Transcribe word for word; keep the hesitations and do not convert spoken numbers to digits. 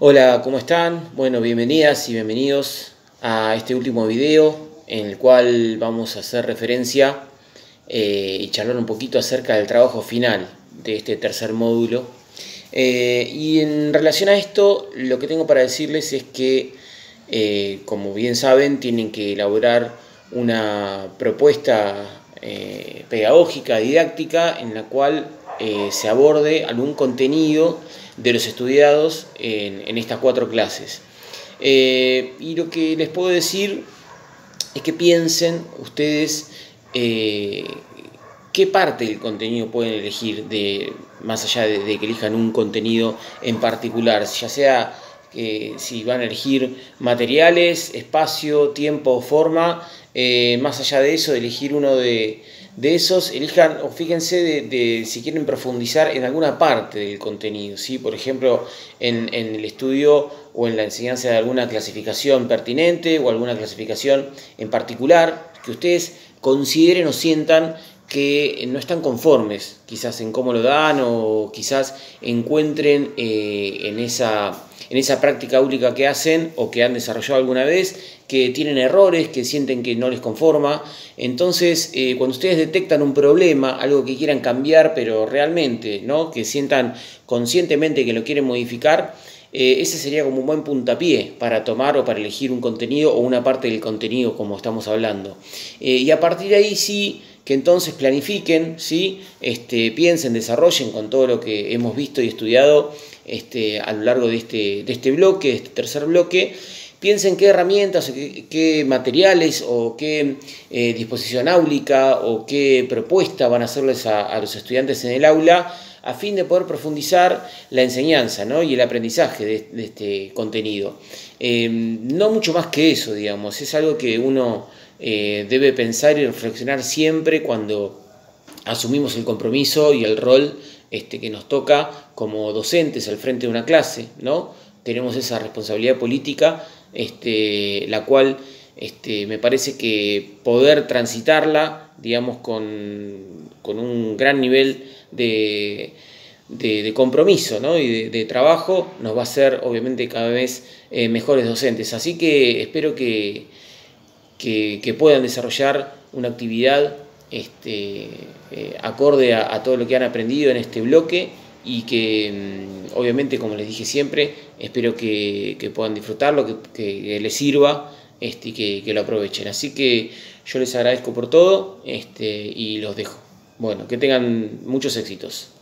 Hola, ¿cómo están? Bueno, bienvenidas y bienvenidos a este último video en el cual vamos a hacer referencia eh, y charlar un poquito acerca del trabajo final de este tercer módulo. Eh, y en relación a esto, lo que tengo para decirles es que, eh, como bien saben, tienen que elaborar una propuesta eh, pedagógica, didáctica, en la cual eh, se aborde algún contenido de los estudiados en, en estas cuatro clases. Eh, y lo que les puedo decir es que piensen ustedes eh, qué parte del contenido pueden elegir, de, más allá de, de que elijan un contenido en particular, ya sea eh, si van a elegir materiales, espacio, tiempo o forma. Eh, más allá de eso, de elegir uno de, de esos, elijan o fíjense de, de si quieren profundizar en alguna parte del contenido, ¿sí? Por ejemplo, en, en el estudio o en la enseñanza de alguna clasificación pertinente o alguna clasificación en particular que ustedes consideren o sientan que no están conformes quizás en cómo lo dan, o quizás encuentren eh, en, esa, en esa práctica única que hacen o que han desarrollado alguna vez, que tienen errores, que sienten que no les conforma. Entonces, eh, cuando ustedes detectan un problema, algo que quieran cambiar, pero realmente, ¿no?, que sientan conscientemente que lo quieren modificar, Eh, ese sería como un buen puntapié para tomar o para elegir un contenido o una parte del contenido, como estamos hablando. Eh, y a partir de ahí sí, que entonces planifiquen, ¿sí? este, piensen, desarrollen con todo lo que hemos visto y estudiado este, a lo largo de este, de este bloque, de este tercer bloque. Piensen qué herramientas, qué, qué materiales o qué eh, disposición áulica o qué propuesta van a hacerles a, a los estudiantes en el aula, a fin de poder profundizar la enseñanza, ¿no?, y el aprendizaje de, de este contenido. Eh, no mucho más que eso, digamos, es algo que uno eh, debe pensar y reflexionar siempre cuando asumimos el compromiso y el rol este, que nos toca como docentes al frente de una clase, ¿no? Tenemos esa responsabilidad política, este, la cual este, me parece que poder transitarla, digamos, con, con un gran nivel de, de, de compromiso, ¿no?, y de, de trabajo, nos va a hacer obviamente cada vez eh, mejores docentes. Así que espero que, que, que puedan desarrollar una actividad este, eh, acorde a, a todo lo que han aprendido en este bloque, y que obviamente, como les dije siempre, espero que, que puedan disfrutarlo, que, que les sirva este, y que, que lo aprovechen. Así que yo les agradezco por todo este, y los dejo. Bueno, que tengan muchos éxitos.